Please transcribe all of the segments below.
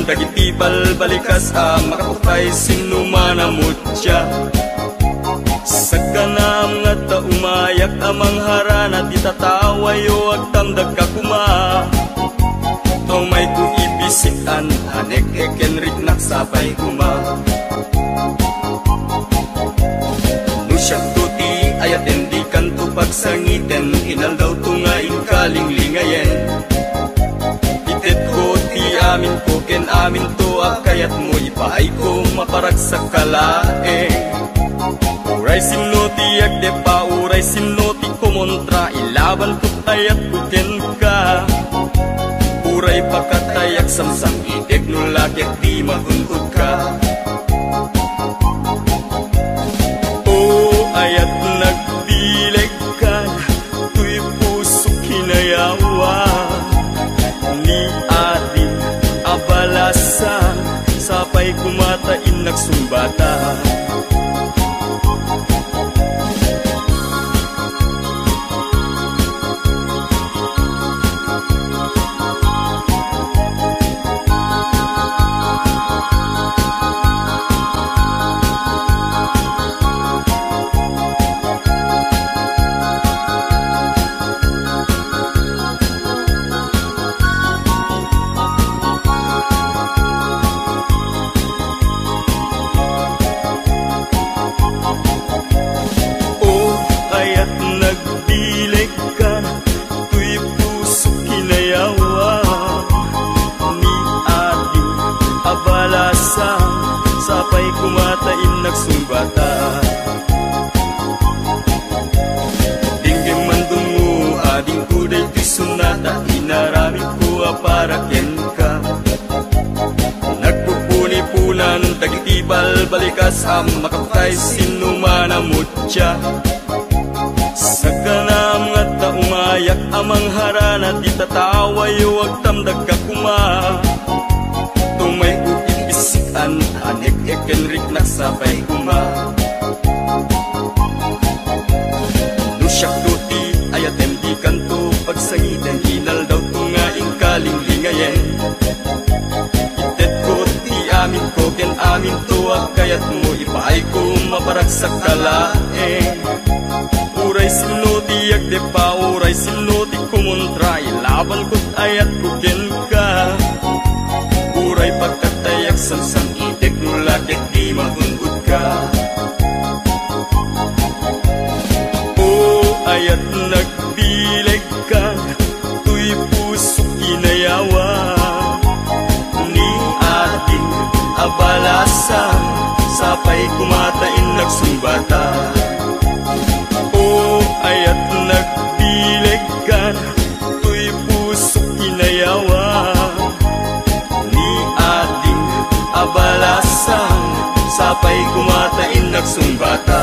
dagiti balbalikas makapukay sinuman amutya. Sagkanam nga ta umayak amang harana di tatawayo agtamdag kakuma. Aw may ku ibisikan hanek ekenrik naksapay kuma. Nusyak tuti ayat endi kanto pagsangiten inal daw tungain kalinglingayen. Itet ko ti amin ko ken amin to akayat mo ipaay ko maparag sa kalae. Uray sinoti agde pa uray sinoti kumontra ilaban ko ayat ko ken ka. Uray pakatayak samsam itek nulakit di mahuntod ka. O ayat nagbileg ka tuy puso kinayawa. Ni atin abalasan sapay kumatain nagsumbata. Sapay kumatain nagsumbata. Dinggim mandungo ading kuday ti sunata inarami ko aparakyan ka. Nagpupuni-punan dagiti balbalikas makapukay sinuman amutya. Sagkanam nga ta umayak amang harana di tatawayo agtamdag kakuma. Tumay isikan anek ekenrik naksapay kuma. Nusyak tuti ayat endi kanto pagsangiten inal daw tungaing kalinglingayen. Itet ko ti amin ko ken amin to akayat mo ipaay ko maparag sa kalae. Uray sinoti agde pa uray sinoti kumontra ilaban ko't ayat ko ken ka. Uray pagkatayak samsam itek nulakit di mahunggod ka. O ayat nagbileg ka tuy puso kinayawa. Ni ating abalasan sapay kumatain nagsumbata. O ayat nagbileg ka tuy puso kinayawa. Abalasan sapay kumatain nagsumbata.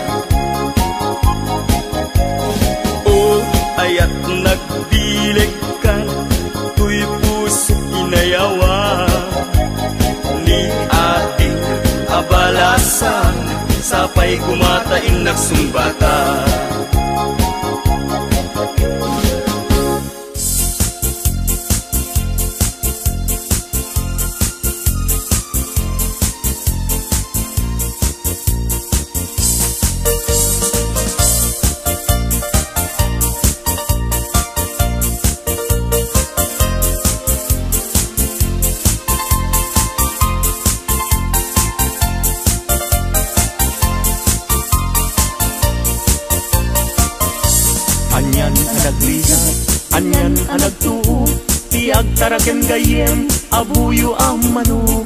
O ayat nagbileg ka tuy puso kinayawa. Ni ating abalasan sapay kumatain nagsumbata. Anyan ang nagtuo, tiag taraken gayem, abuyo ang manok.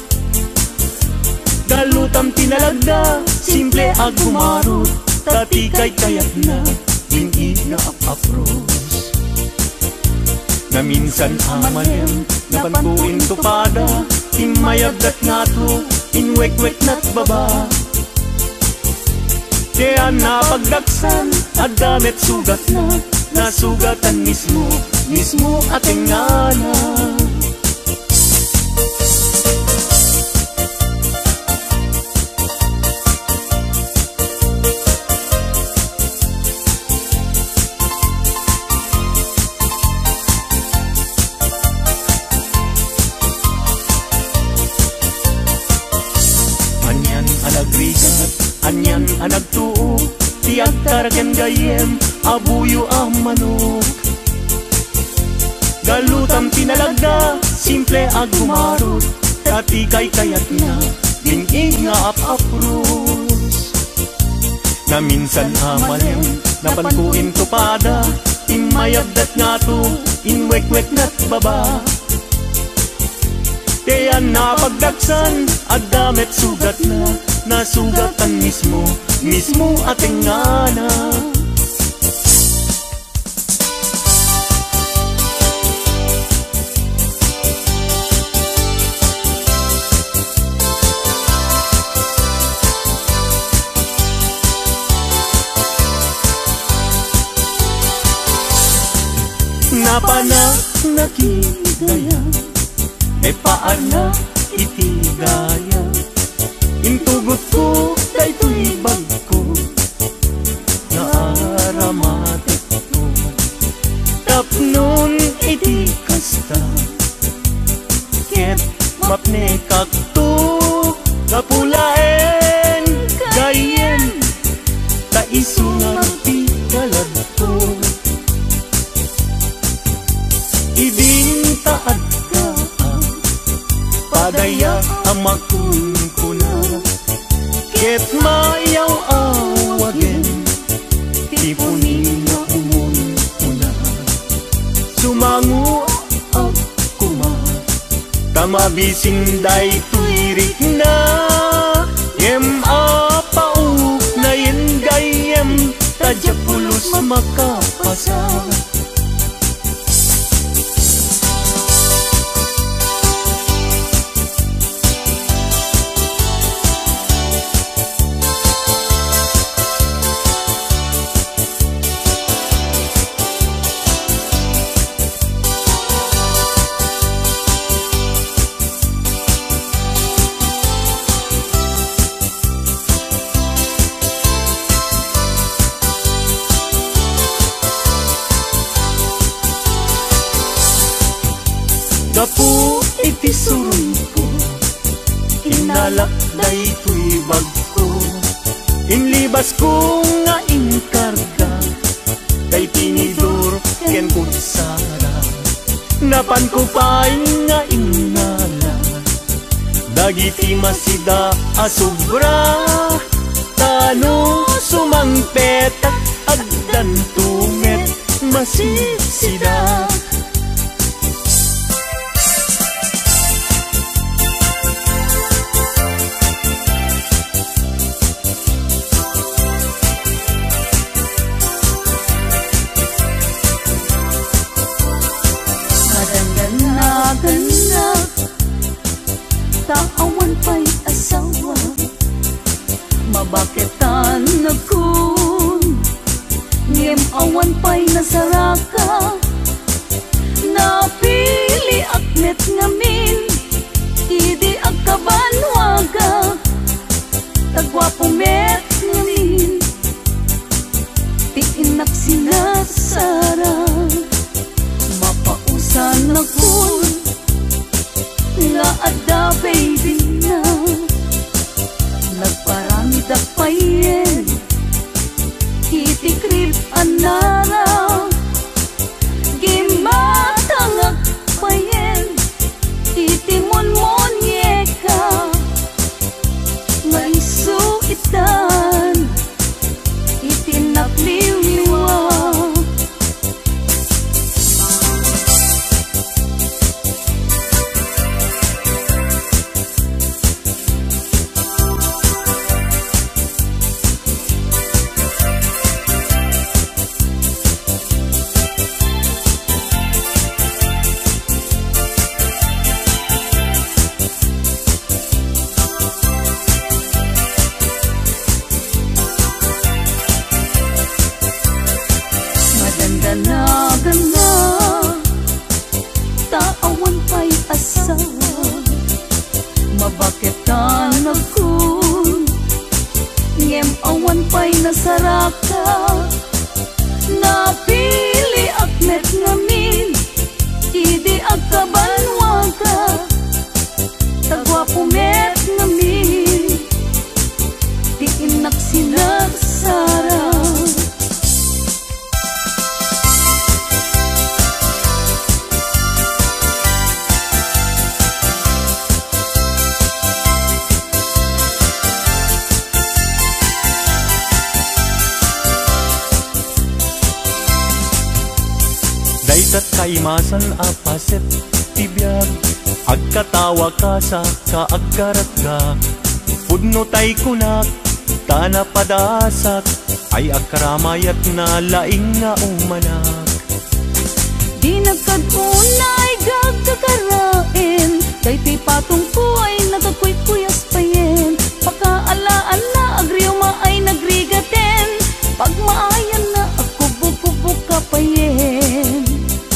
Galutam tinalagda, simple ag gumarot, tati kay kayat na, hindi na apapros. Na minsan amalem, napantuin tupada, timayagdat nga to, inwek-wek na't baba. Kaya napagdaksan, at damit sugat na, nasugatan mismo ating ngana. anagrigat, anyan anagtuo, ti agtaraken gayem, abuyo ang manok. Galutam tinalagda, simple ag gumarot, tati kay kayat na, dingig nga apapros. Na minsan amalem, napankuin tupada, imayabdat nga to, inwek-wek na't baba. Kaya napagdagsan, agdamet sugat na, nasugatan mismo ating ngana. Napana nakigaya, e paana itigaya, intugot ko daytoy bagko, naaramatik ko, tapnon iti kasta, ket mapne kakto, kapulaen gayem, taisungan ti kaladto. Ibintaad ka padaya amakun kuna, ket mayaw awagen, tipunin na umon kuna. Sumangu ako ma, tamabisin day tuirik na, yem apauk na yen gayem, tadya pulos makapasa. Gapu iti surun ko, inalak daytoy bagko, inlibas ko nga inkarga, kay tinidor ken kutsara, napan ko pa'y nga inala, dagiti masida asobra, tano sumangpetak agdan tumet masisida. Taawan pa'y asawa, mabaketan nagkun, ngem awan pa'y nasaraka, napili aknet ngamin, idi agkabanwaga, tagwapo met ngamin, tiinak sinasara, mapausan nagkun, nga adda baby na, nagparamida payen, itikrip anara, gimatangak payen, itimonmonyeka, nga isuitan, itinakliwliwa. Taawan pa'y asawa, mabaketan agkun, ngem awan pa'y nasaraka, napili aknet ngamin, idi agkabanwaga, tagwapo met ngamin, kaimasan apaset tibiyag, agkatawa ka sa kaagarat ka. Pudno tay kunak, tana padasak, ay agkaramayat na laing nga umanak. Di nagkadunay gagkakarain, kay ti patong ko ay nagkakuy-kuyas payen. Pakaalaan na agriuma ay nagrigaten, pag maayan na ako bububuk ka payen.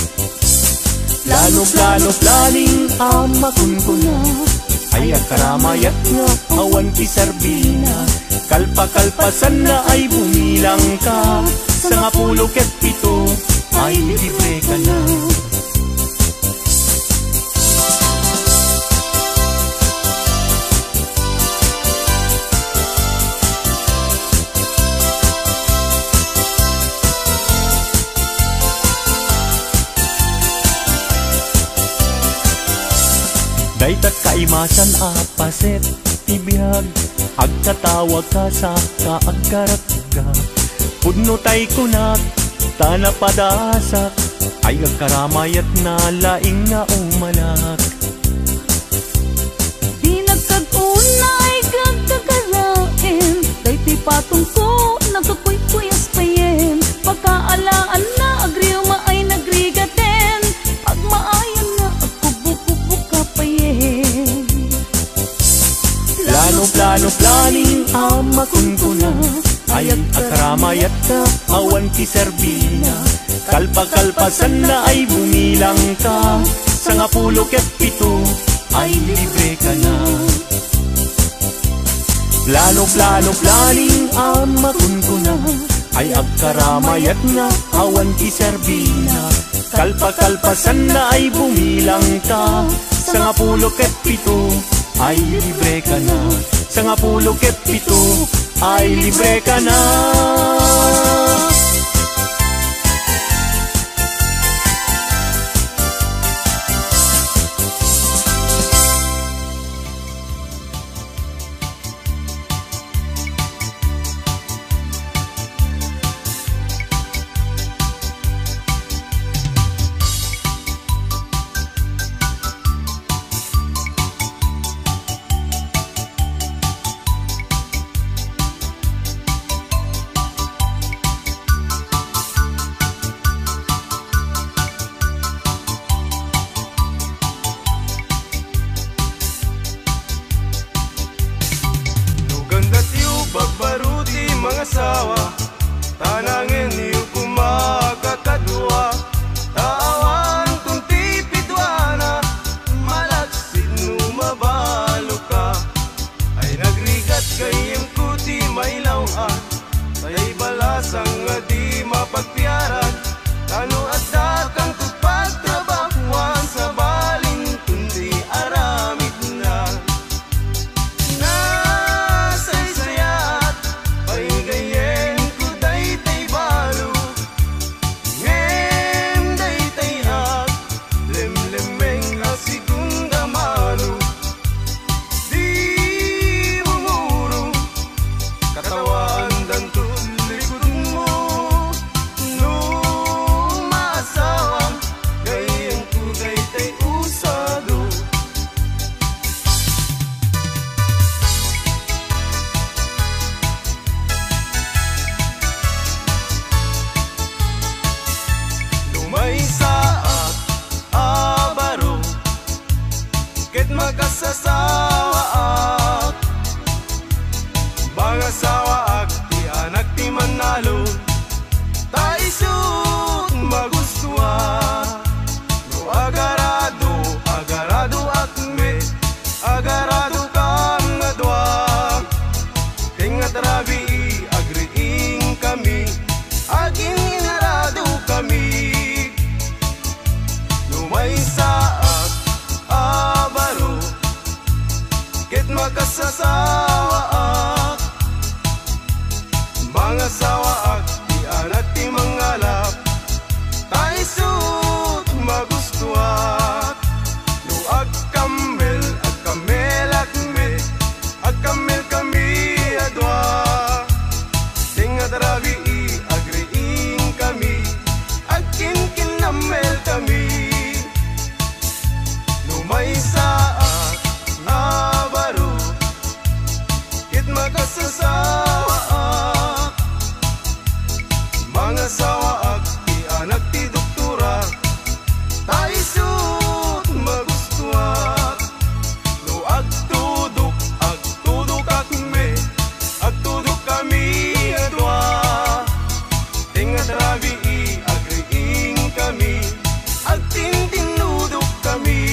Plano planing amakun ko na, ay agkaramayat nga awan ti sarbina. Kalpa-kalpasan na ay bumilang ka, sa nga 17 ay libre ka na. Daytat kaimasan apaset tibiyag, agkatawag ka sa kaagarat ka. Pudno tay kunak, tana padasak, ay agkaramayat na laing nga umanak. Di nagkadunay gagkakarain, kay ti patong ko nagkakuy-kuyas payen. Pagkaalaan na agriuma ay nagrigaten, pag maayan na ako bububuk ka payen. Plano planing amakun ko na, ay agkaramayat na awan ti serbina. Kalpa-kalpasan na ay bumilang ka, sa nga 17 ay libre ka na. Plano planing amakun ko na, ay agkaramayat na awan ti serbina. Kalpa-kalpasan na ay bumilang ka, sa nga 17 ay libre ka na. Sa nga 17 ay libre ka na. Mga sawa, tanangin niyo kumakakadwa, tawan kung tipidwana, malaksin numabalo ka, ay nagrigat kayong kuti may lawan, tay balasang nga di mapagpiaran, tano at dakang pagtrabahuan sa baling kundi aramid na. kasasawaak mga sawaak ti anak ti doktora taisut magustuak no agtudok kami adwa tinga trabi agriing kami agtintinudok kami.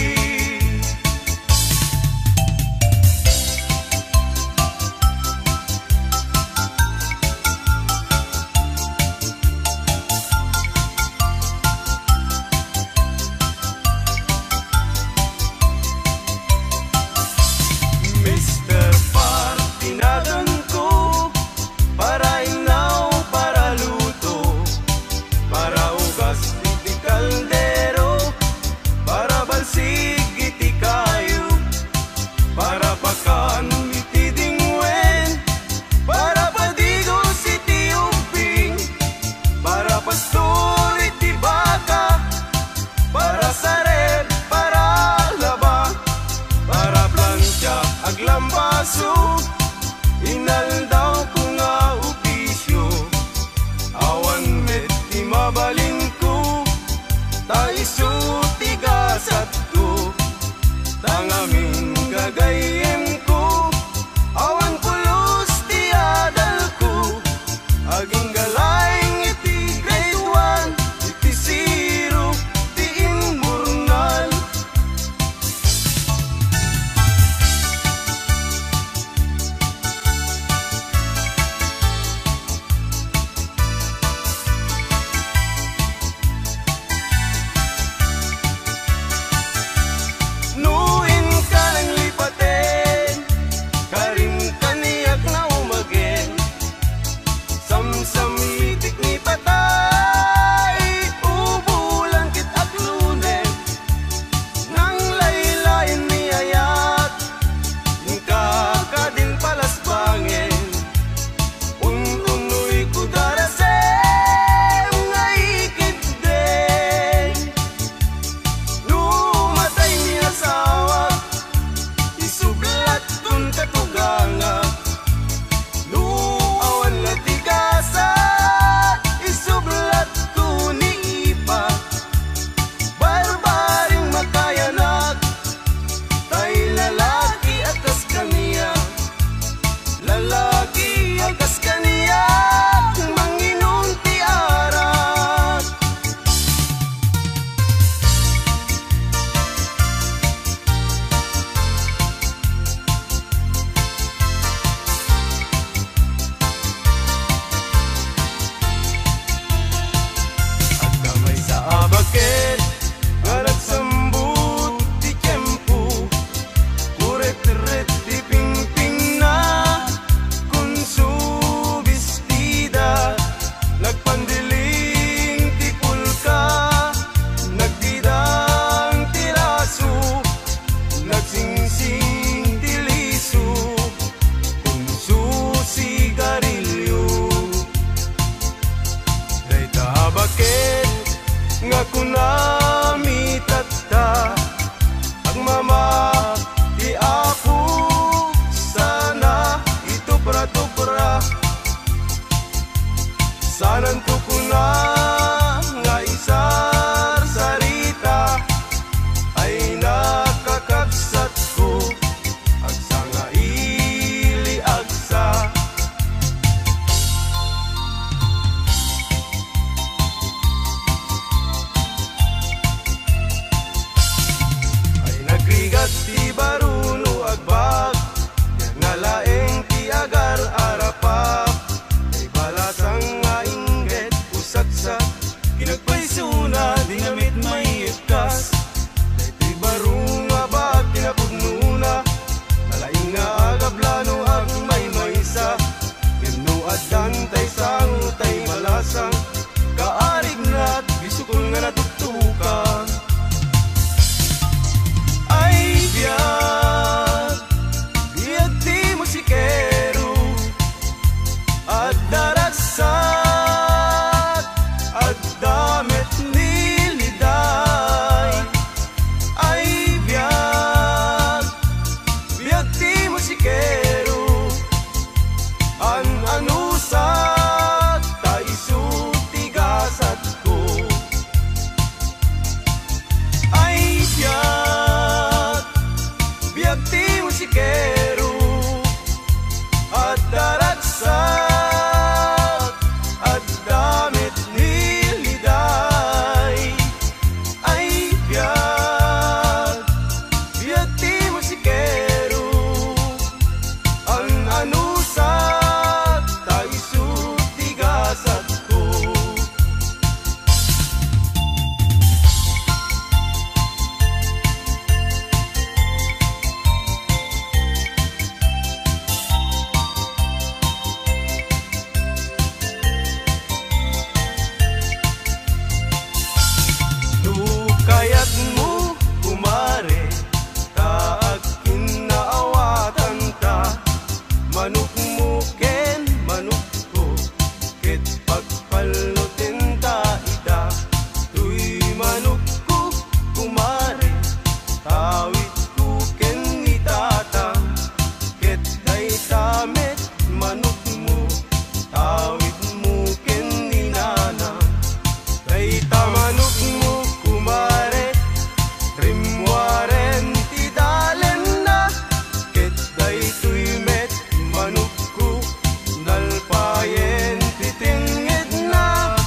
manok mo ken manok ko, ket pagpalutin ta ida. Tuy manok ko kumare, tawid ko ken itata, ket day tamet manok mo, tawid mo ken inana. Day ta manok mo kumare, rimwaren ti dalen na, ket day tuy met manok ko, nalpayen ti tingid na.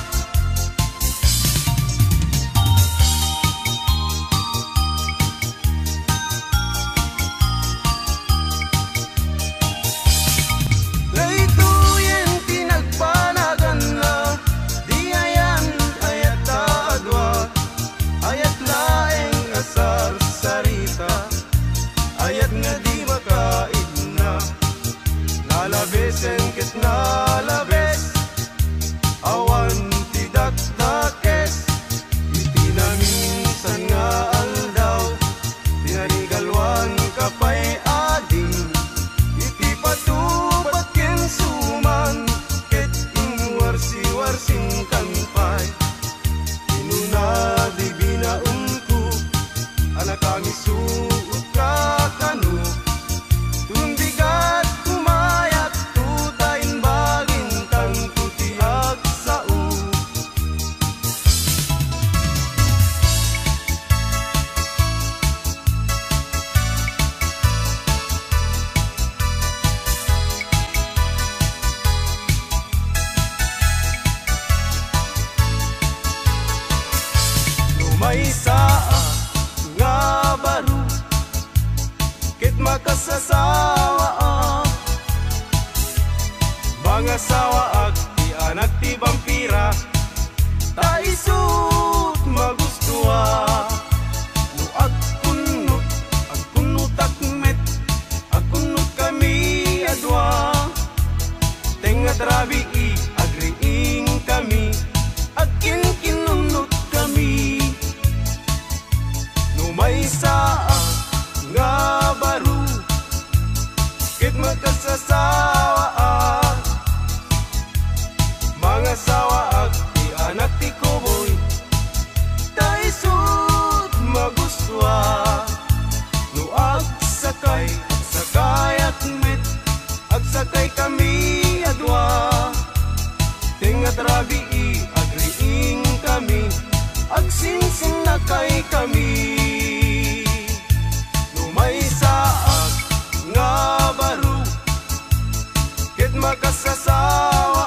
Day tuyen ti nagpanagan na, di ayan ayat adwa, ayat laeng asar sarita, ayat nga di makaid na. Nalabesen ket nalabes, awan ti dakdakes, iti naminsan nga aldaw, tinanigalwan kapay ading, iti patupat ken suman, ket inwarsi-warsing kanpay. Inuna di binaumku, anak kami suot ka kanu, tumbigat kumayat tutain bagin tang tutiag sa u. Lumay saa nga baro, ket makasasawa mga sawaag ti anak ti vampira, ta isut magustuwa. No agkunot akmet, agkunot kami adwa, tengad rabi i agriing kami, agkinkinunot kami. No may saa nga baro, ket magkasasawa mga sawaag ti anak ti kuboy, ta isut magustuwa. No agsakay akmet, agsakay kami adwa, tengad rabi i agriing kami, agsinsin na kay kami. No may saag nga baro, ket makasasawa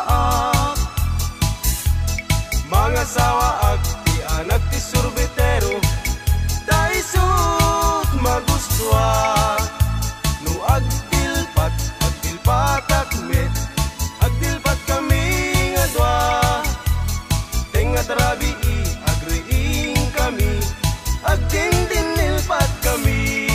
mga sawaag ti anak ti surbetero, ta isut magustuwa. No agdilpat akmet, agdilpat kami nga dwa, tengad rabi i agriing kami, agdindinilpat kami.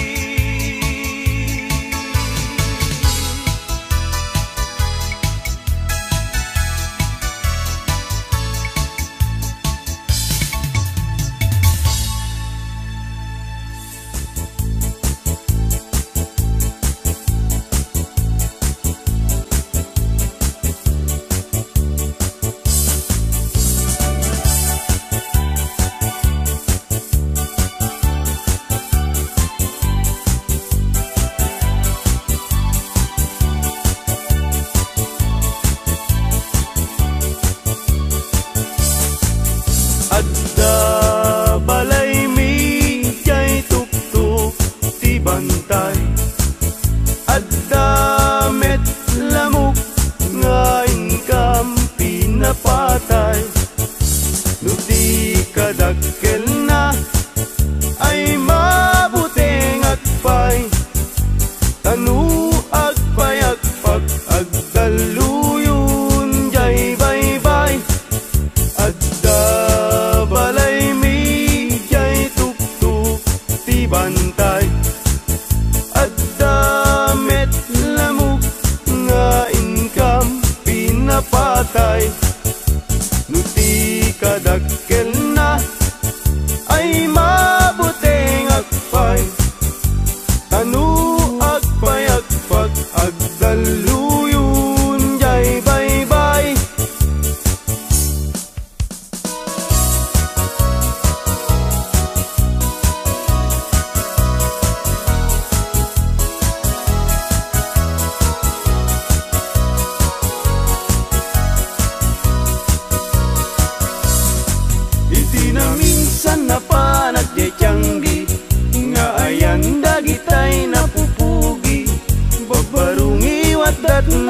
Adda balay mi jay tuktuk ti bantay, adda met lamok nga ingkam pinapatay. No di kadakkel na ay mabuteng agpay, tanu agpay agpag agdaluyon jay baybay. Adda balay mi jay tuktuk ti bantay, adda met lamok nga ingkam pinapatay. No di kadakkel na ay mabuteng agpay, tanu agpay agpag agdaluyon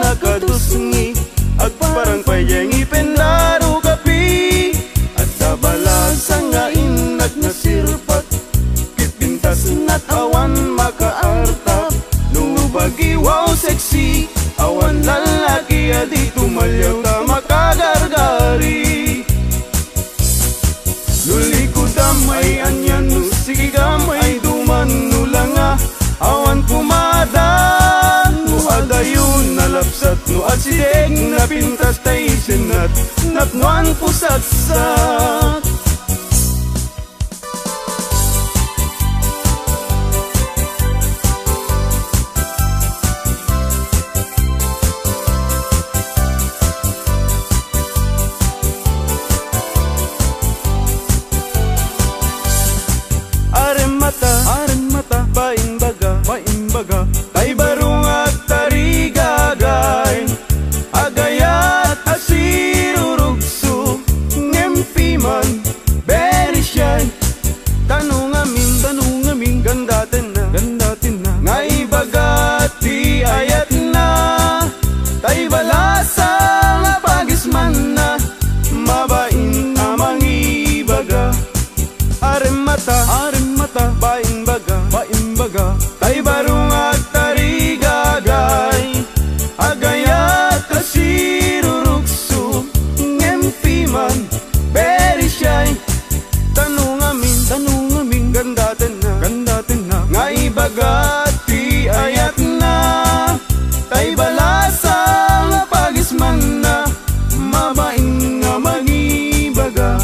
nakatusngi agparang payeng ipendaro kapi at dabalasa nga inag nasirpat kitpintas nat awan makaartap nubagi wow sexy awan lalaki adi tumalyaw ta makagargari nulikod damay anyan no sige gamay duman nulanga awan pumadan no adayon nalapsat no asideg na pintas tay senat natnuan pusatsak baimbaga tay barung at tarigagay agayat asirurugso ngempiman very shy tanong amin gandatin na ngaibagati ayat na tay balasa nga pagisman na mabain amang ibaga aremata baimbaga tay barung at tarigagay agayat asirurugso ngempiman very shy tanong amin gandatin na ngaibagati ayat na tay balasa nga pagisman na mabain nga magibaga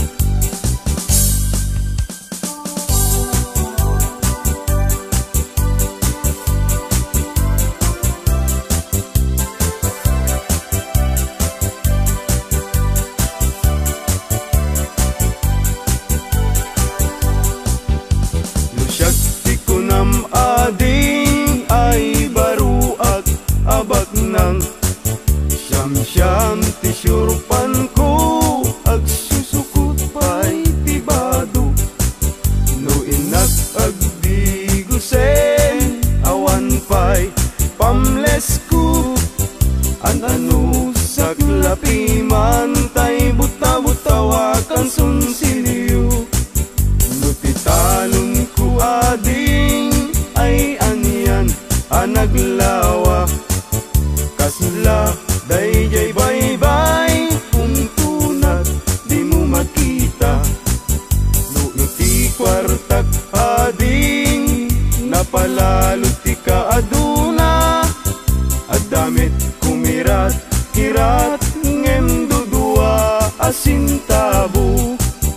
ading ay baruak abak nang siyam tisyurpan ko ag susukot pa'y tibado no inak agdi gusen awan pa'y pamles ko ano saklapi man tay buta-butawakan sunsilyo no titalon ko ading ay anyan anaglawa kasla dayjay bye-bye puntunat di mo makita no iti kwartak ading napalalot ti ka aduna adamit kumirat kirat ngem dudua asintabo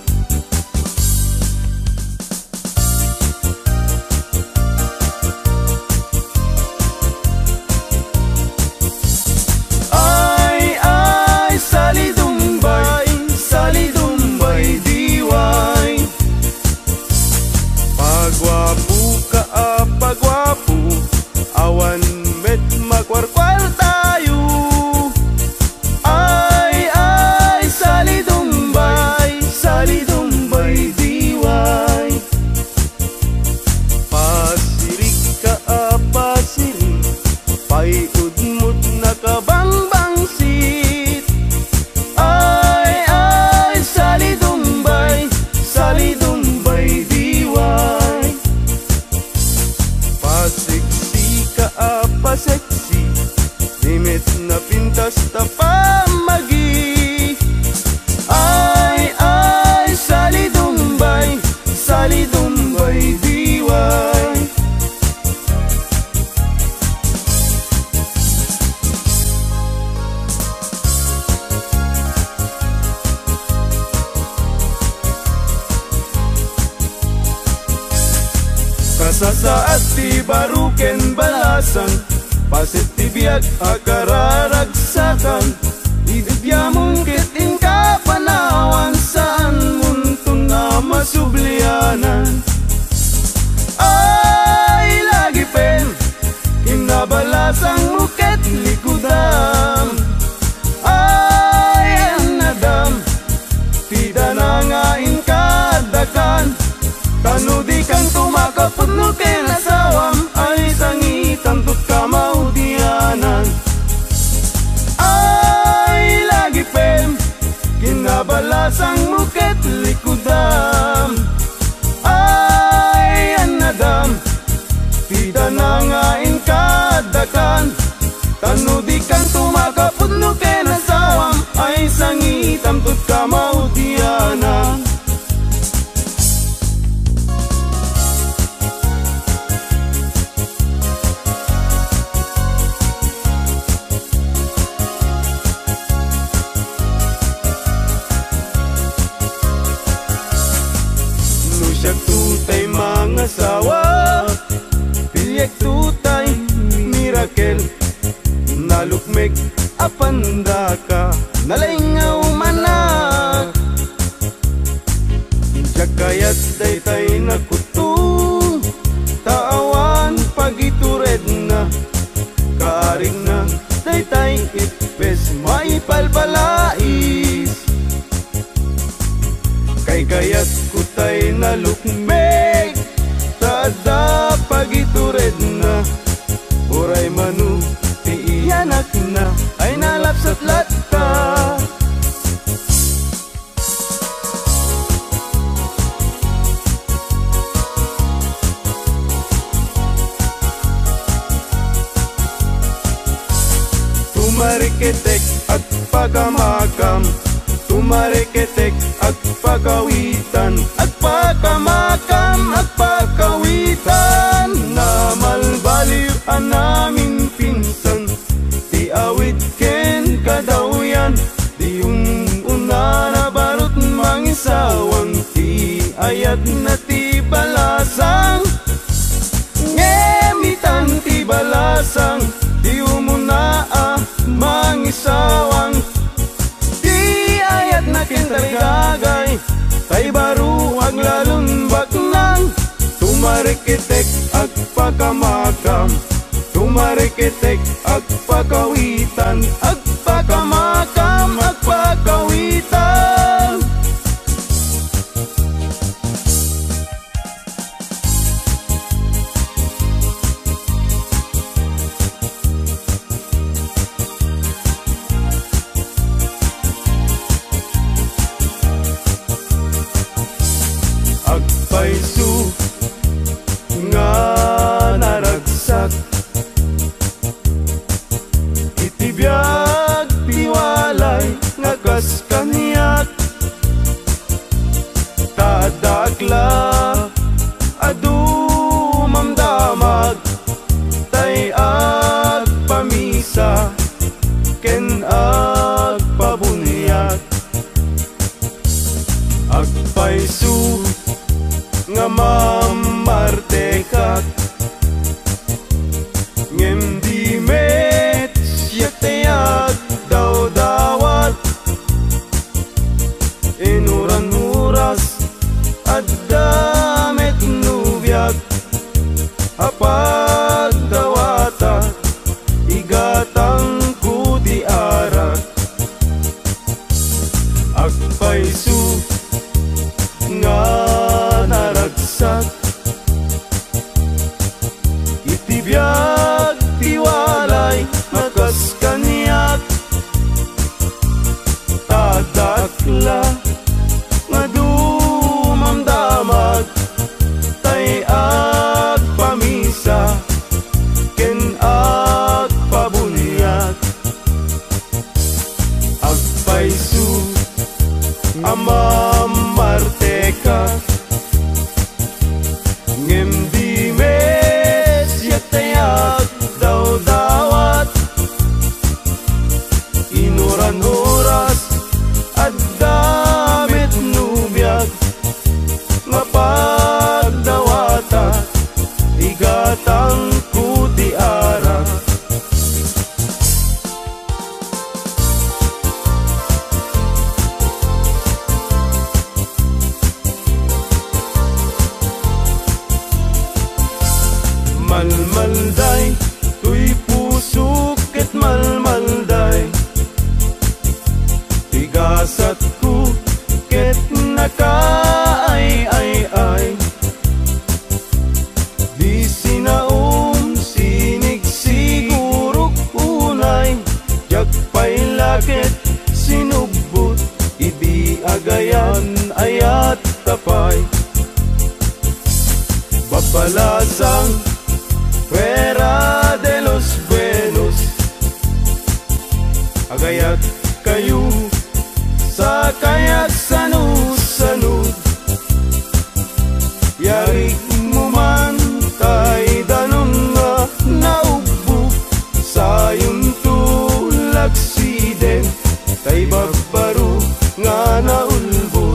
pagwapo awan met magwarkwar tayo ay sali dumbay diway pasirik ka pasirik paiudmut na kabangbangsit ay sali dumbay diway pasiksi ka paseksi limit na pintas ta pamagi ay sali dumbay diway kasasaat ti baruken balasan pasit ti biag akararagsakan idibyamun kiting kapanawan saan muntun na masublianan ay lagi pen kinabalasang muket likudam ay anadam tida na ngain kadakan tanudi kang tumakapot no kinasawam ay sangitan tut kamaudianan likudam ay anadam tida nangain kadakan tanudi kan tumakapudno kenasawam ay sangitam tut kamautianan. Nusyak tutay mga sawa Pilyek tutay mirakel Nalukmek apanda ka Nalaingaw manak Jakayat daytay nakutung Taawan pagitured na Kaaring na daytay ipes maipalbalais Kay kayat kutay nalukmek Tada pagitured na Uray manu tiiyanak na Ay nalapsat lata Tumariketek at pagamakam Tumariketek at pagawitan At pagamakam at pagawitan Na malbaliw namin pinsan Di awit ken kadawyan Di yung una na barot mangisawang Di ayat na ti balasang Ngemitan ti balasang Di umuna mangisawang Gagay tay baru aglalun baknang Tumarikitek ag pagamakam Tumarikitek ag pagawitan Ag pagamakam ag pagawitan Agpaisu nga naragsak Itibiyag tiwalay nga kas kaniyak Tadakla adu mamdamag Tay agpamisa ken agpabunyak Agpaisu nga mamartekak ngem di met siyatayag daw dawat inuran uras at damet nubiyag apag dawata igatang kudi arak agpaisu nga naragsak Itibiyag tiwalay makas kaniyak Tadakla nga dumamdamag Tay agpamisa ken agpabunyak Agpaisu amamarteka ngem di mes yatayag daw dawat inuran oras at damit nubiyag mapagdawata igatang kuti ara Malmalday, tuy pusok ket malmalday Tigasat ko ket nakaay-ay-ay Di sinaom sinig sigurok unay Jak pay lakit sinugbot Idi agayan ay malasang Fuera de los buenos Agayat kayo sa kayak sanud-sanud Yari mo man tay danom nga naubo Sayong tulaksiden tay bagbaro nga naulbot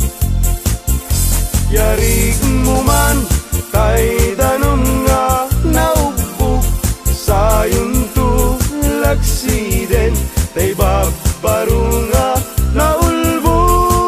Yari mo man tay danom nga naubo Sayong tulaksiden tay bagbaro nga naulbot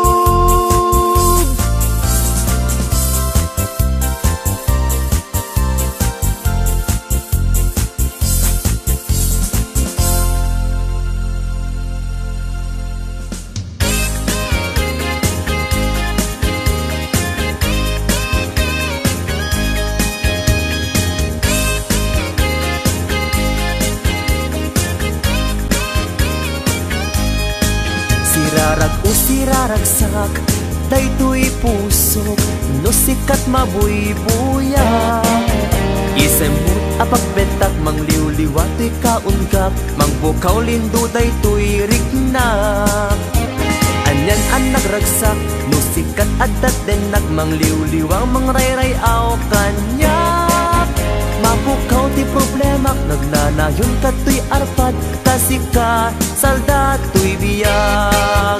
Sirarag o siraragsak, daytoy pusok, no sikat mabuybuya. Isemut apagbetak, mangliwliwa to'y kaungkap, mangbukaw lindo daytoy rignak. Anyan ang nagragsak, no sikat adat din nagmangliwliwang mangrayrayaw kanyak. Mabukaw ti problemak, nagnanayon ka to'y arpad, kasika salda to'y biyag.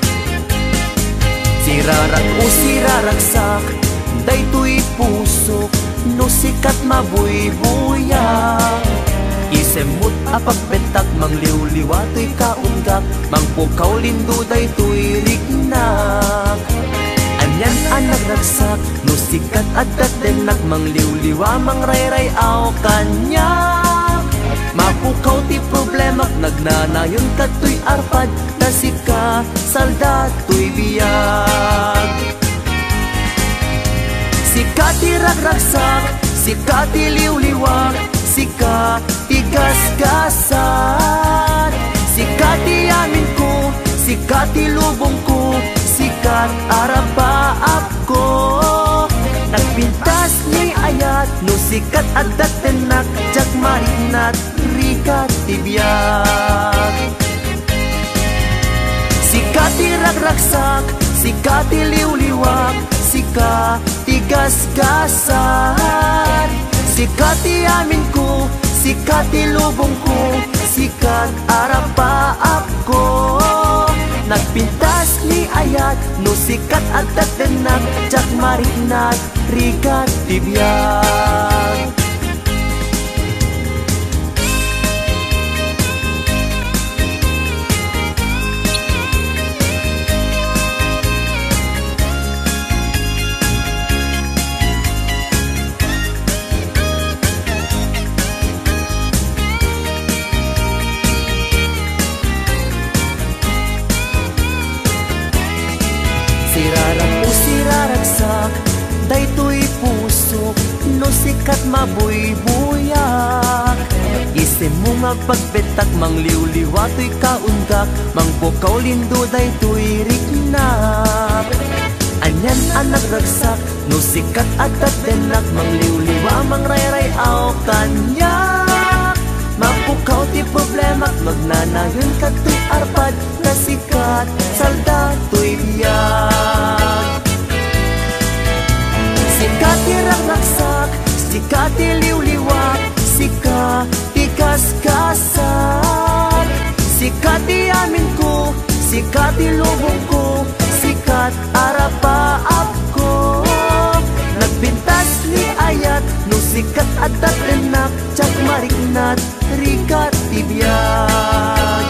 Sirarag o siraragsak, daytoy pusok, no sikat mabuybuyak. Isemut apagbetak, mangliwliwa to'y kaunggak, mangpukaw lindo daytoy rignak. Anyan ang nagragsak, no sikat adat din nagmangliwliwa, mangrayrayaw kanyak. Mapukaw ti problemak, nagnanayon ka to'y arpad, tasika salda to'y biyag. Sika ti ragragsak, sika ti liwliwak, sika ti gasgasan. Sika ti amin ko, sika ti lubong ko, sikat arapaap ko. Nagpintas ni ayat, no sikat adat tenak, jak marinat, rikat tibiyag. Sikat ti ragragsak, sikat ti liwliwak, sikat ti gasgasan. Sikat ti amin ko, sikat ti lubong ko, sikat arapaap ko. Nagpintas ni ayat, no sikat adat tenak, jak marinat, rikat tibiyag. Sirarag o siraragsak, daytoy pusok, no sikat mabuybuyak. Isem mo nga pagbetak, mangliwliwa to'y kaunggak, mangpukaw lindo daytoy rignak. Anyan ang nagragsak, no sikat adat denak, mangliwliwa mangrayrayaw kanyak. Mapukaw ti problemak, magnanayon ka to'y arpad, kasikat salda to'y biyag. Sikat ti ragragsak, sikat ti liwliwak, sikat ti gasgasan. Sikat ti amin ko, sikat ti lubong ko, sikat arapaap ko. Nagpintas ni ayat, no sikat adat renak, jak marignat, rikat tibiyag.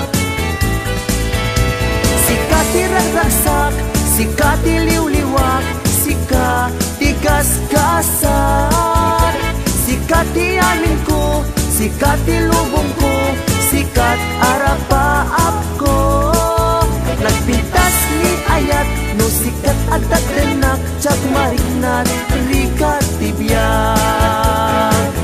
Sikat ti ragragsak, sikat ti liwliwak, sikat ti gasgasan. Sikat ti amin ko, sikat ti lubong ko, sikat arapaap ko. Nagpintas ni ayat, no sikat adat renak, jak marignat, rikat tibiyag.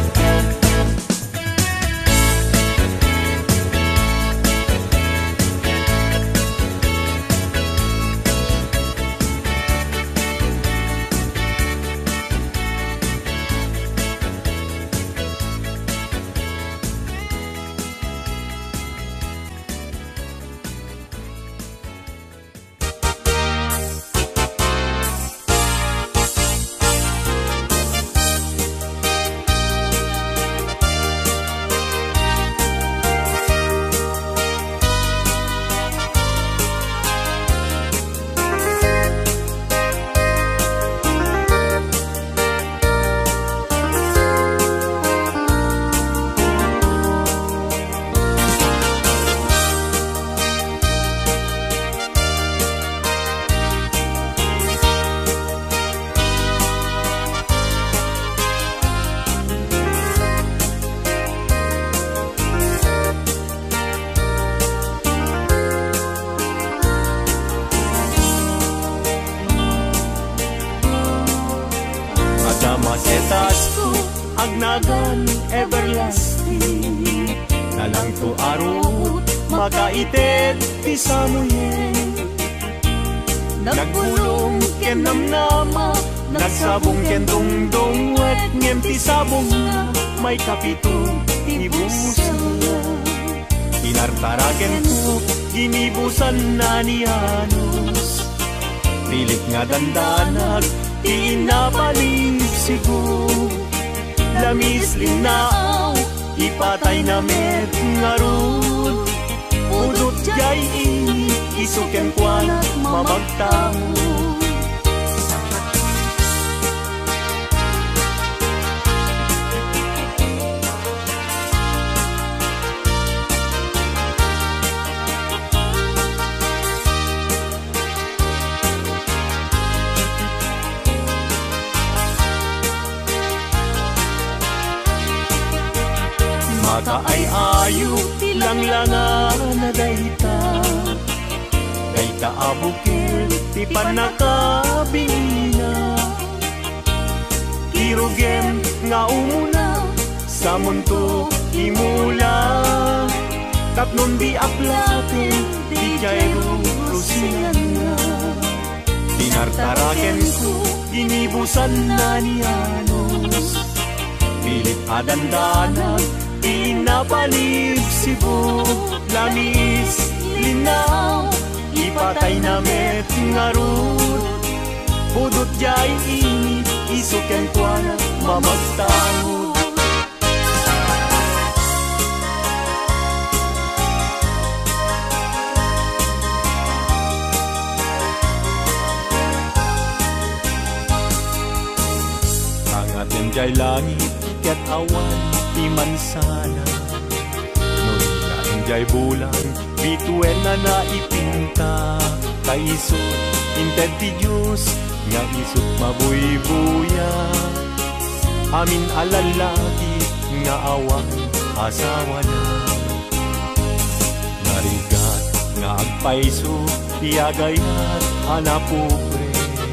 tinagan everlasting. Nalang to arot, makaitet ti samuyen. Nagbulong ken namnama, nagsabong ken dongdong, wet ngem ti sabong na, may kapito ti busan. Inartaraken ko, ginibusan na ni Anos. Pilit nga dandanag, inapalig sigo. Lamis linaaw, ipatay na met nga ron. Udot jay isuken kwan mamagtao. Maka ay ayo tilang-langan na dayta. Dayta abukil ti panakabingina. Kirugem nga umuna sa mundo imula. Tapnon di aplaten di jayro rusingan na. Tinartaraken ko ginibusan na ni Anos. Pilit adandanag inapalig sibo. Lamis linaw, ipatay na met nga ron. Pudot jay init, isuken kwan mamagtao. Angatem jay langit, ket awan ti mansana. Noy nainjay bulan, bituen na naipinta. Kaisot, inted ti Diyos, nga isot mabuybuya. Amin alalaki, nga awang asawa na. Narigat, nga agpaiso, tiagayat, anapupre.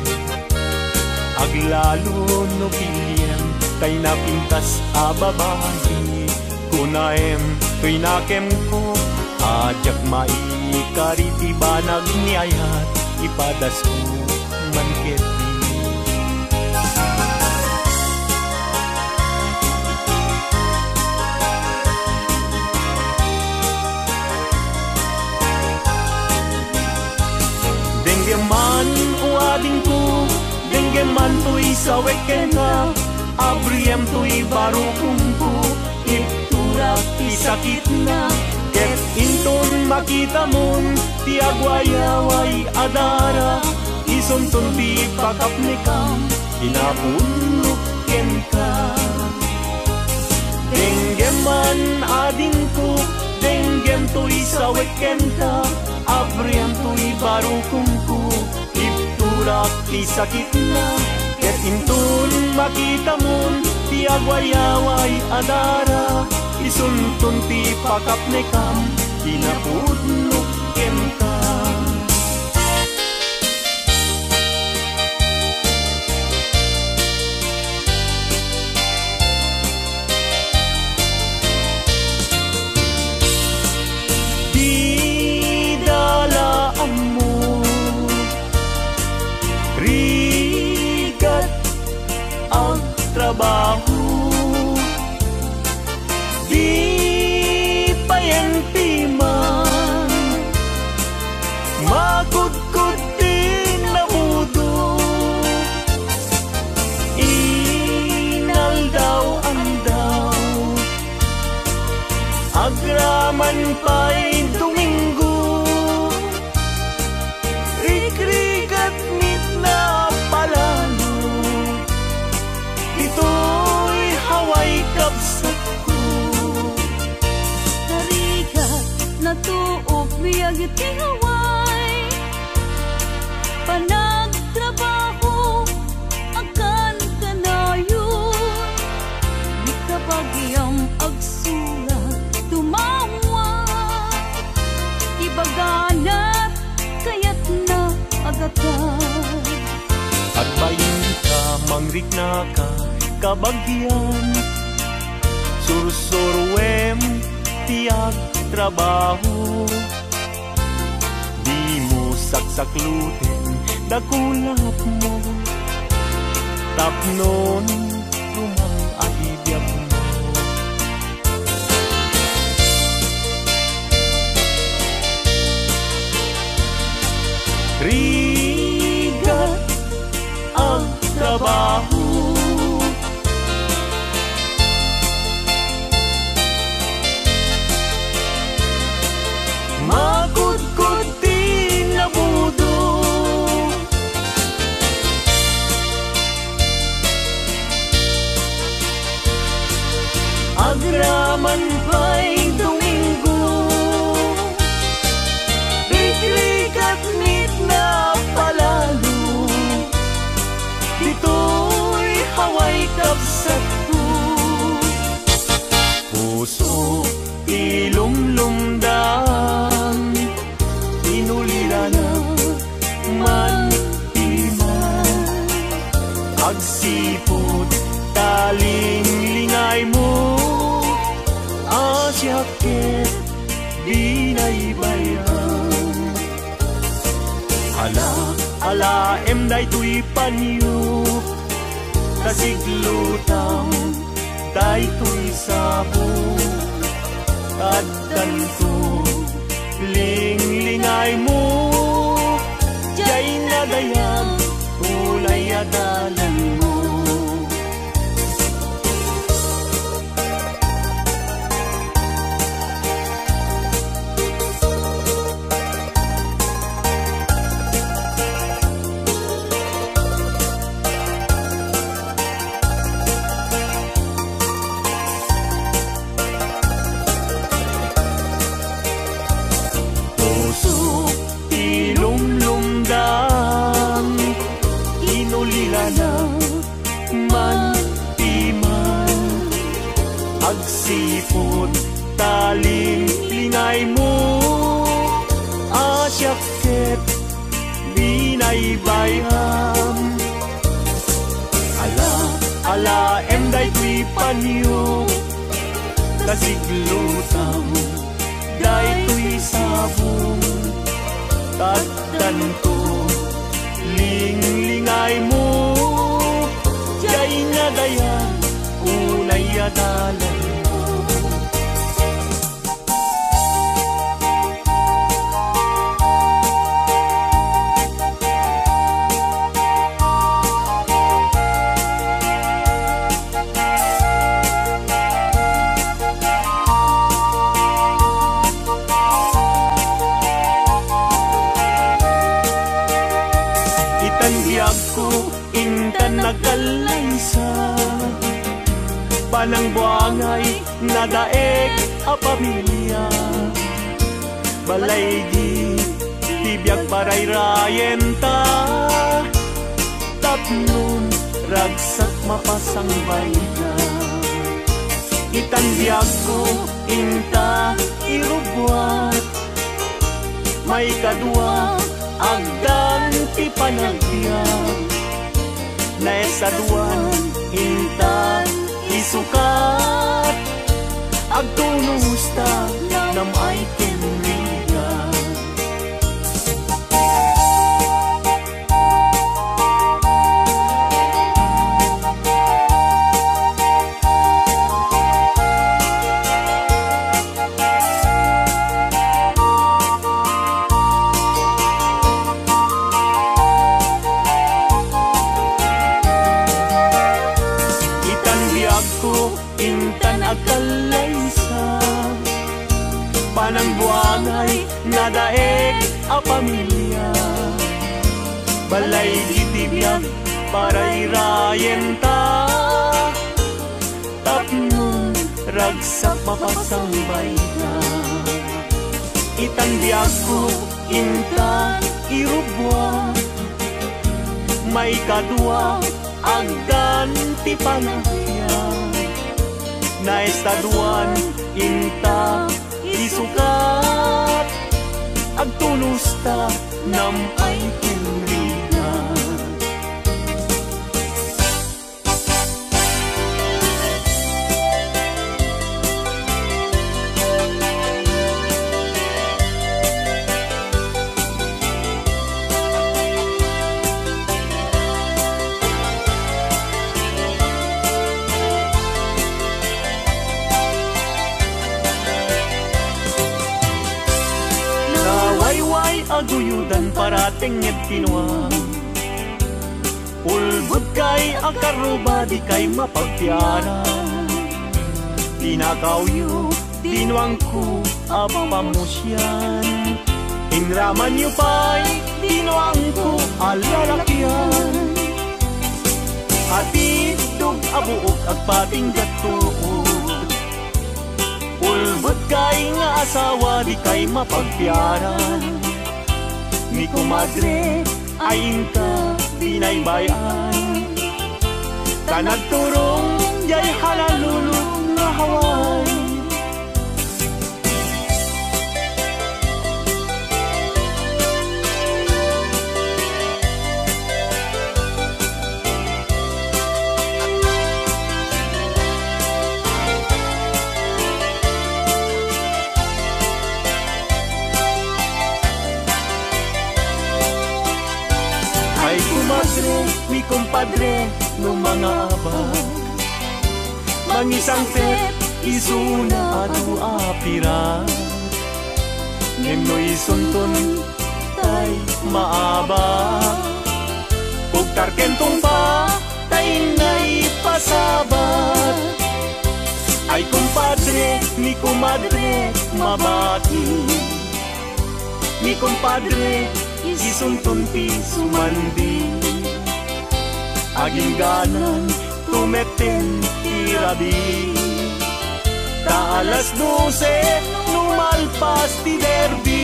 Aglalo no piliem, tay napintas a babae. Kunaem, tuy nakem ko, ajak maikariti banag niyayat, ipadas ko manketi. Denggeman uading ko, denggeman tuy saweken na. Abriem tuy baru kumpu, iturak ti sakit na. Ket inton makita mon, ti agwayaway adara. Isuntun ti pakapnikam, inapunok ken ka. Denggeman ading ko, denggem tuy saweken ka. Abriem tuy baru kumpu, iturak ti sakit na. Ket intun makita mon, ti agwayaway adara. Isuntun ti pakapnikam, inapudnok ken ka. Di dalaan mo, rigat ang trabaho. Di payenti man, makudkud din na mudo. Inaldaw ang daw, agraman pa'y Domingo. Rikrigat mit na palalo, ito'y haway kapsat ko. Narigat na tuok biyag iti haway, panagtrabaho akan kanayon. Di kabagyang agsulat tumawa, ibaganat kayat na agatan. Agbayin ka, mangrikna ka, kabagyan. Agsursurwem tiag trabaho, di mo saksakluten dakulap mo, tapnon rumang ahibiyag mo. Rigat ang trabaho, magkudkod din na budo, agraman pa'y Domingo, bigrigat nit na palalo, dito'y haway kapsat ko, puso ilumlumdang, inulira na man iman, agsipot taling-lingay mo, asyakit binaybayan. Ala day tuy panyo, kasiglutang day tuy sabo, at ganto ling-lingay mo, jay nadayag ulay adalan mo. Agsipot taling-lingay mo, asyakit binaybayan. Ala day tuy panyo, kasiglutang day tuy sabong, tagdanto ling-lingay mo, jay nadayan ulay adalan. Itandiag ko intan nagkalaysa, panang buangay nadaeg a pamilya, balay di tibiyag parayrayen ta, tapnon ragsak mapasang bayda. Itandiag ko inta irubwat, may kadwa agdan ti panagbiag, na esaduan intan isukat, agtunusta na may kinrigan. Intan agkalaysa, panang buangay nadaeg a pamilya, balay ditibiyag parayrayen ta, tapnon ragsak mapasang bayda. Itandiag ko inta irubwa, may kadwa agdan ti panagbiag, na estaduan inta isukat, agtunusta nam ay kinrigan. aguyudan parating nged kinuha. Ulbud kay akaruba di kay mapagtiara. Tinakawyo, dinuangku apamusyan. Inraman yu pa'y dinuangku alalakyan. Atidog abuok agpating gatuod. Ulbud kay nga asawa di kay mapagtiaran. Ni kumadre ayin ka binaybayan. Kanagturong jay halalulog nga haway. Mi kumpadre no mga abag, mangisang set isuna atu apira. Ngeno isunton tay maaba, pugtar kentong pa tay ngay pasabat. Ay kumpadre mi kumadre mabati, mi kumpadre isunton ti sumandi. Aging ganan tumeten tirabi. Ta alas 12 numalpas ti derby.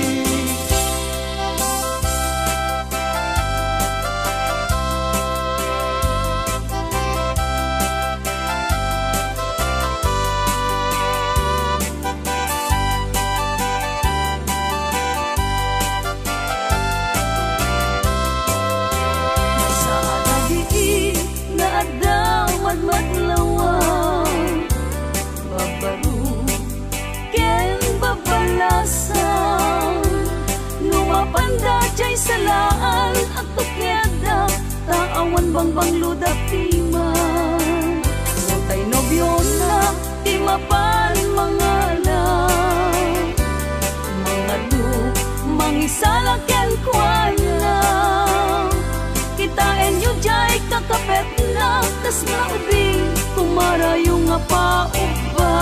Matlawang babaru ken babalasan lumapanda jay salaan at tukyada taawan bangbang ludak timan notay nobyo na timapan mga lang mga lu mangisala ken kwala kitain yu jay kakapet na tas maubing kumara yung apa-uba.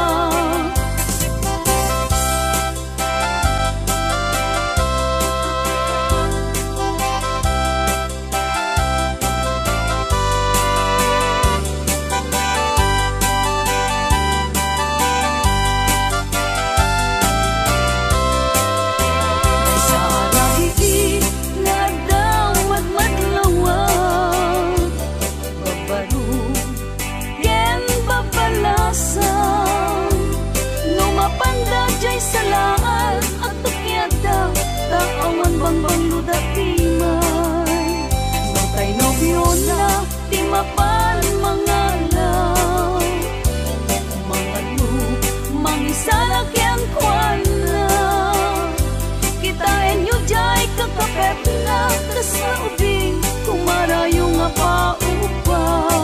Salaan at tukyada taawan bangbang ludak timan notay nobyo na timapan mga lang mga lu mangisalak yang kwan na kitain yu jay kakapet na tas maubing kumara yung apa-upa.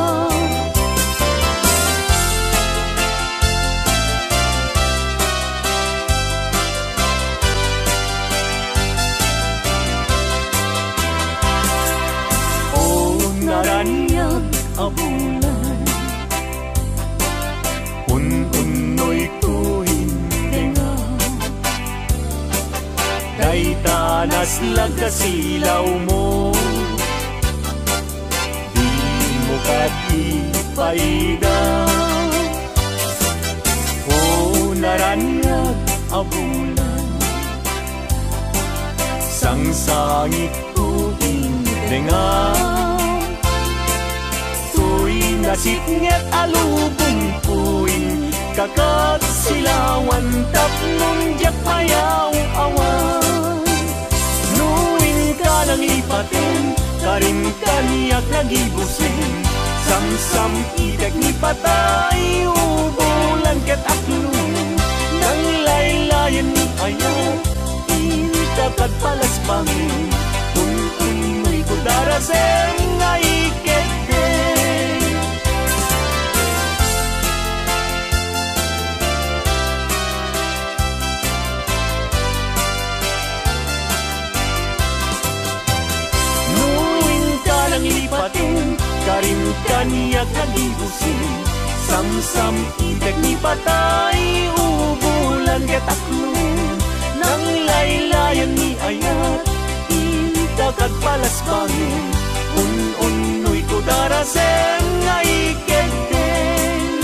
Naranyag abulan un-unoy kuhindenga day tanas lagasilaw mo di mo katipaida. O naranyag abulan sangsangit kuhindenga nasipnget alubong puing kakat silawan tapnon jak payaw awan nuing ka nang ipatin karin kaniyak nagibusin samsam itek ni patay ubulan ket aklu nang laylayan ni ayaw intakat palas pangin kun may kudaraseng naiket karin kaniya kagibusin Sam-sam itek ni patay ubulan kataklong Nang laylayan ni ayat Idagag palas bangin Un-unoy ko daraseng ngay kegden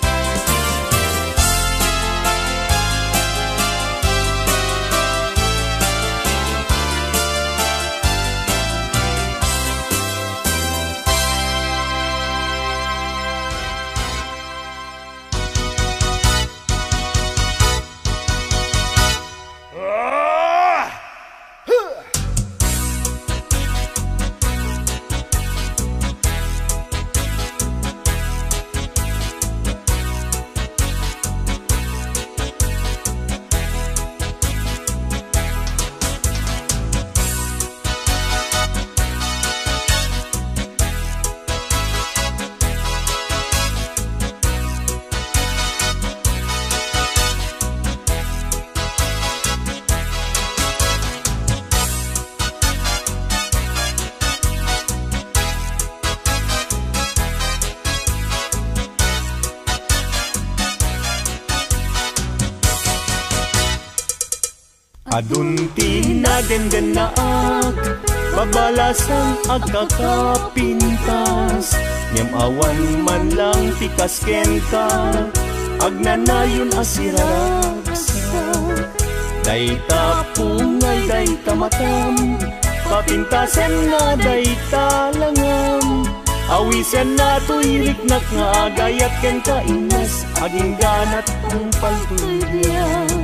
Adunti na denden na babalasang agkakapintas Ngem awan man lang tikas kenta Agnanayon asiraragsa Dayta pungay dayta matam Papintasen nga dayta langam Awisen na tuirik nak nga agayat ken kainas Aging ganat ang paltoy diyan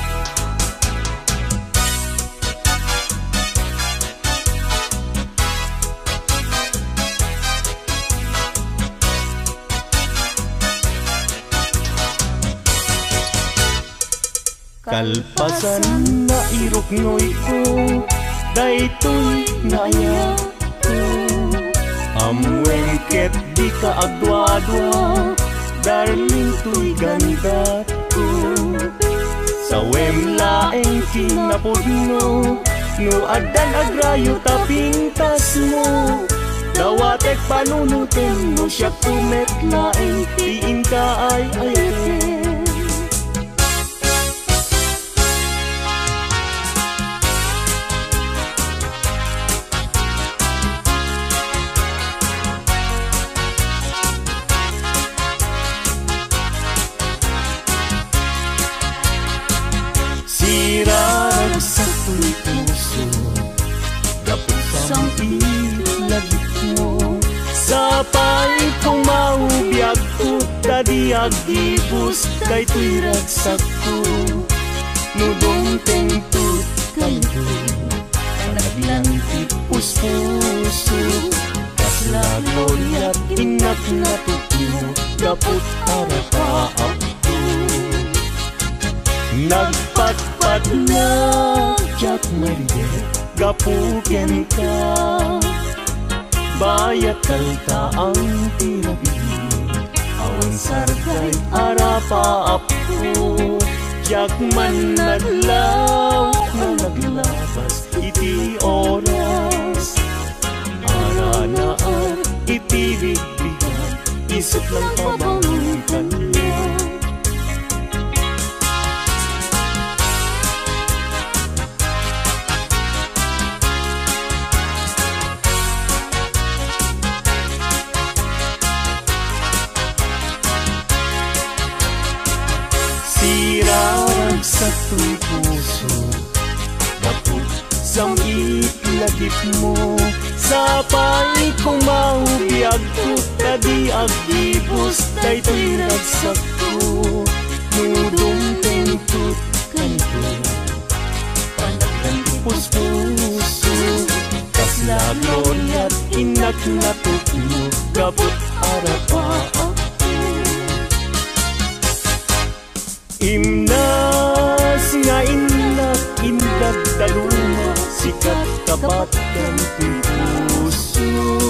Kalpasan na iruknoy ko Daytoy naya ko Amwengket di ka agwa-adwa Darling to'y ganda ko Sa wemlaeng kinapudno No adan agrayo tapintas mo Dawatek panunutin mo siya kumetlaeng Tiin ka ay ayakin Sirag sa tuloy puso Dapit sang ilagit mo Sa paling kong maubiyag ko Tadi agibus kay tuy ragsak ko Nudong tengtut kayo Panaglantik puso Kasla gloria't inak na tutino Dapot arapaap Nagpatpat na Jack Marie Gapuken ka Bayat kalta ang tinabi Awan sargay arapaap ko Jack man naglaw na naglabas Iti oras Ara na iti bigbigan Isip lang pabangon kanya Sirarag sa tuy puso Dapot sang itlagip mo Sa paling kong maubiyag ko Tadi agibus daytoy ragsak ko Nudong tengtut kanto Panagdan puso Kasla gloria't inak na tutno Gabot arapa Imnas nga inlak indag daluma Sikat kapat kan puso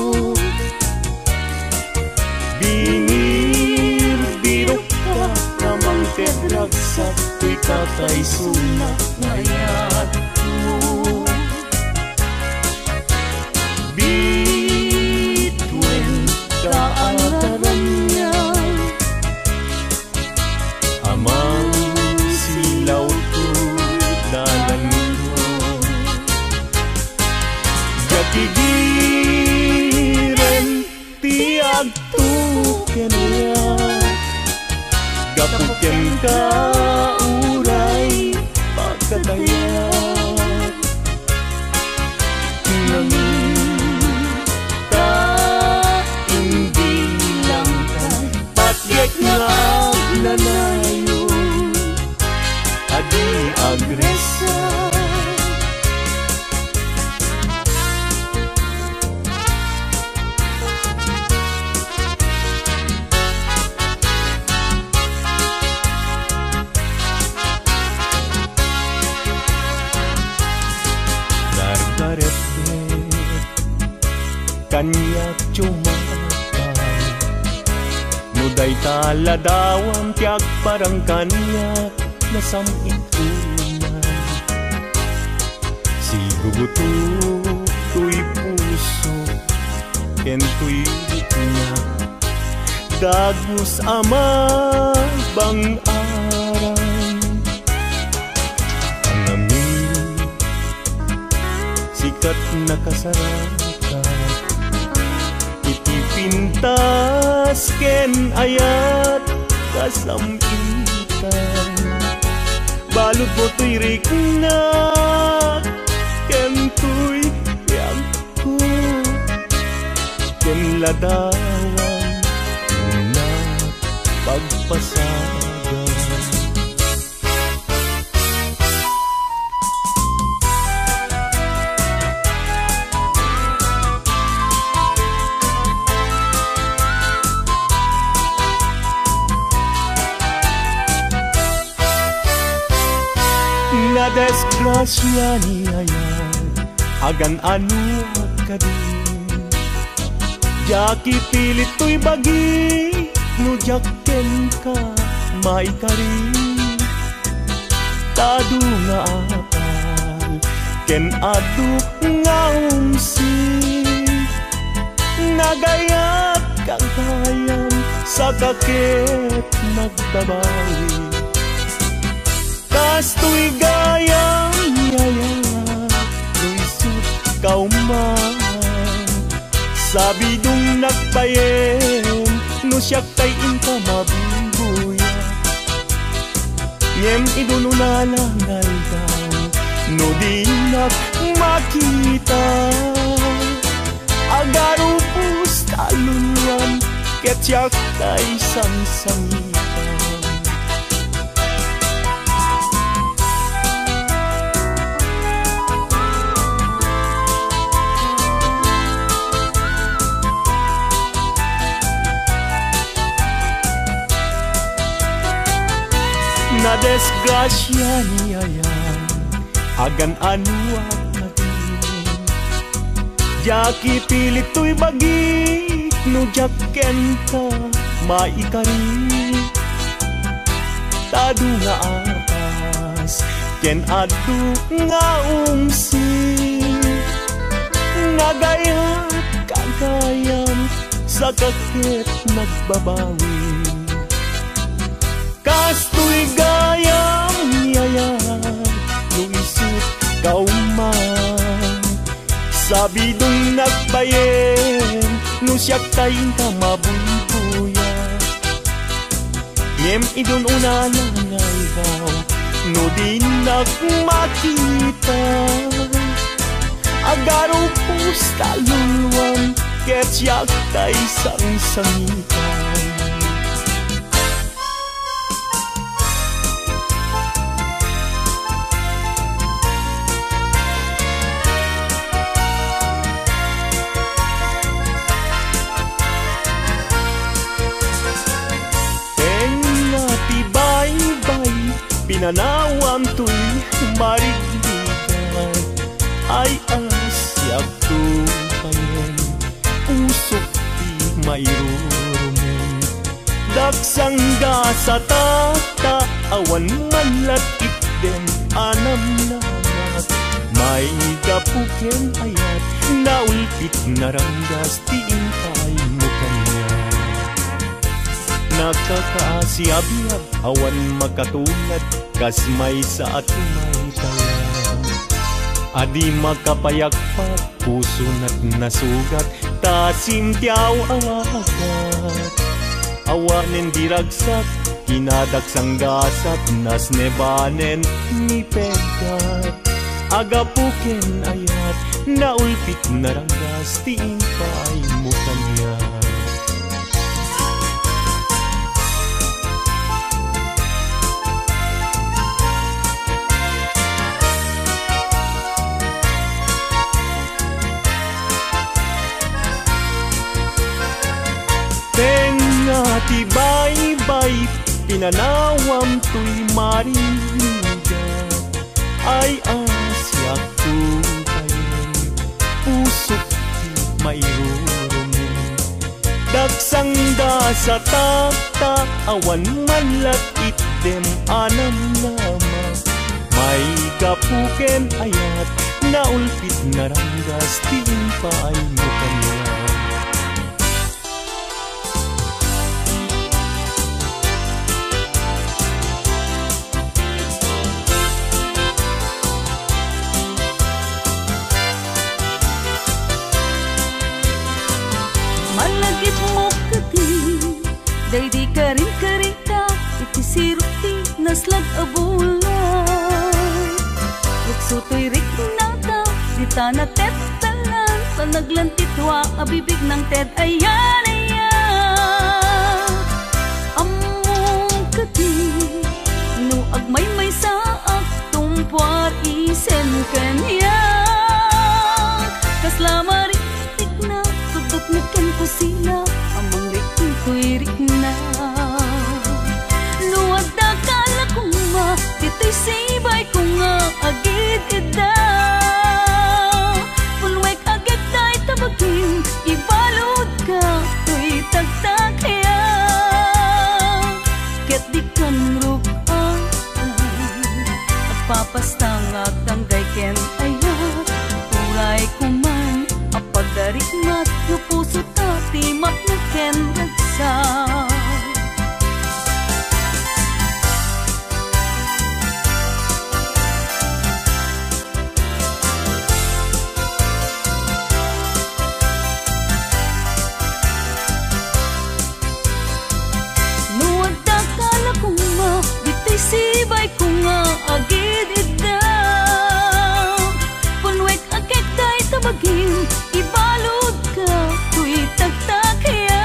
Bingir birok ka Namang tedragsak Tuy kakay suna ngayat mo Bituin Nakigiren tiag tuken ya gapuken ka uray pagkatayat nangita hindi lang ka patyek nga agnanayo adi agresa kanyak cumakay nuday taladawam tiyak parang kanyak nasamit unay siguguto tuy puso ken tuy na dagos ama bang aran ang amin sikat nakasarap pintas ken ayat kasamitan balot mo tuy rikna ken tuy yagko ken ladawan na pagpasagan na desgrasya niya yan agan ano ka din jaki pilit to'y bagi no jakken ka maikari tadu nga akal ken adu nga umsi nagayat kang kayam sa kakit nagbabawi kastoy gayang yaya luisut kauman sabi dung nagpayen no siyak tay inka mabungguya ngem idununalangal daw no di makita agarupus taluluan ket siyak tay sangsangitan na desgrasya niya yan agan ano at maging jaki pilit to'y bagi no jakken ka maikari tadu nga atas ken adu nga umsi nagayat kagayam sa kakit nagbabawi kastoy gayang niyayat luisip kauman sabi dung nagbayen no siyak tayong ka mabungkuya ngem idun unanangay daw no di nagmakita agaro pusta luluan ket siyak tay sangsangitan pinanawam to'y marigdigan ay asyak tupayen usok di mayrorumen dagsangga sa tata awan manlatit den anam namat may gapuken ayat naulpit naranggas tiing kay mo kanya nakakaasiab-yab awan makatulad kasmay sa atumay tala Adi makapayagpat, puso na't nasugat, tasimtiaw awagat. Awanen diragsak, kinadaksang gasat, nas nebanen ni pegat. Agapuken ayat, naulpit na ranggas, tiin pa ay mukanya. Tibay-bay, pinanawam to'y marinigan. Ay asyak tukayin, pusok di mairurumin. Dagsang da sa takta, awan manlat itdem anam nama. May kapuken ayat, naulpit na ranggas, tiin pa ay mukanya. Malagip mo kati, day di karing-karita, iti siruti, naslag abulan. Ruksuto'y rik nata, di tana tet talan, sa naglantitwa, abibig ng ted, ayan, ayan. Among kati, no agmay-may sa aktumpar, isen kanya. Kaslama rin, Nukan ko sila, amang rikin ko'y rikna. Luwag na kala ko nga, dito'y sibay ko nga agid ida. Pulwek agad na'y tabagin, ibalod ka, ko'y tagtakya. Ket di kan rupan, at papastang agtanggay ken ayat. Turay ko man, apagdarikmat, no puso tati matnaken ragsa. Nuwag da kala ko nga, dito'y sibay ko nga agid ida. Punwek agad tayo tabagin, ibalod ka, ko'y tagtakya.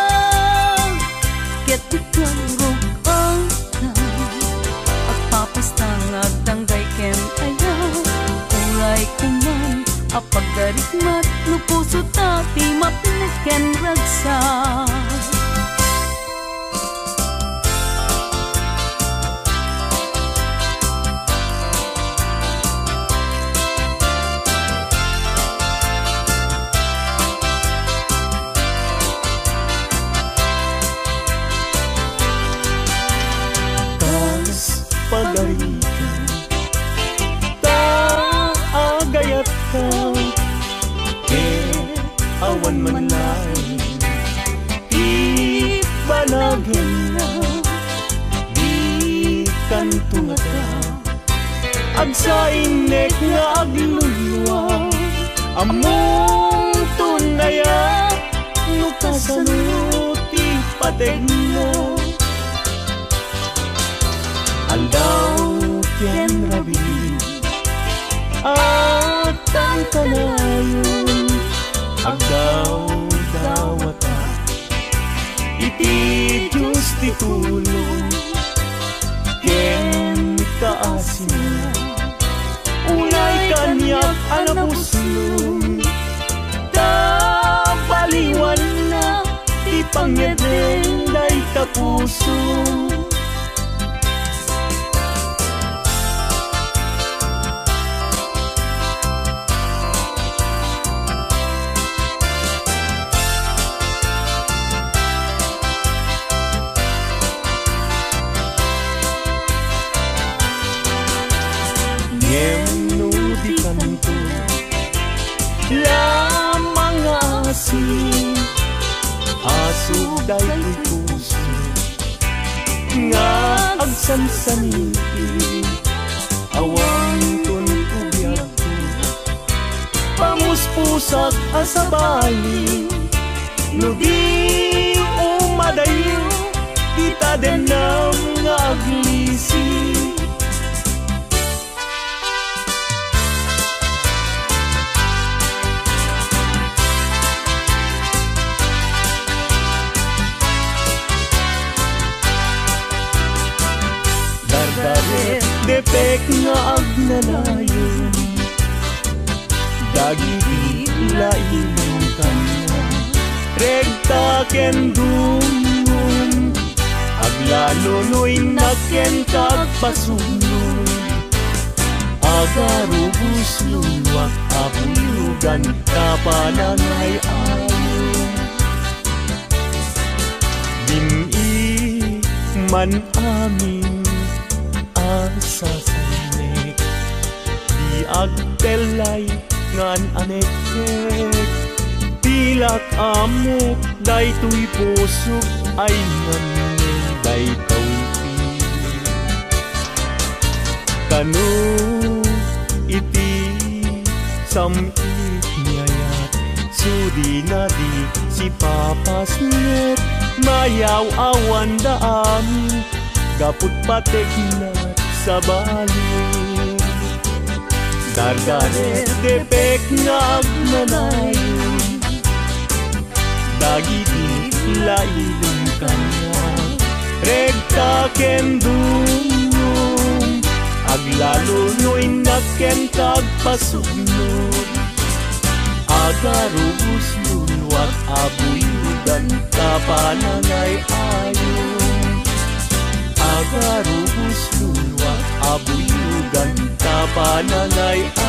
Ket ikang rugang at papastang agtanggay ken ayaw. Uray kuman, apagdarikmat, no puso tati mapinaken ragsa. Pagarikan, taagayat ka, awan man lang, ibanagin na, di kantunga ka, agsa inek nga aglulwa, among tunaya, nukasanuti pateg na. Aldaw ken rabi at ang kanayon, agdaw-dawata, iti Diyos ti tulong, ken kaasin, unay kanyak anapuslong, tabaliwan na, ti pangyedeng day tapusong. Ngem no di kanto, lamang asin, asugay ko'y puso, nga agsansaniti, awang tun ubiyag ko, pusak asabali. No di umadayo, kita din ng aglisi. Dardaret depek nga agnalayo, dagiti lain kanya, regta ken dumon, aglalunoy na ken kagpasunod, agarubus luwak apulugan kapanangay ayo. Dini man amin asasaynek, di agtelay ngan anekek, pilak amok daytoy pusok ay ngamin daytoy kanu iti samit niyayat, sudi na di si papas net, mayaw awan daan gaput patek na sa bali. Dardaret depek nga agnanayo, dagiti lailong kanya, regta ken dumong, aglalunoy na ken kagpasunod, agarubus lunwat abuyudan kapanangay ayo. Agarubus lunwat abuyugan kapanangay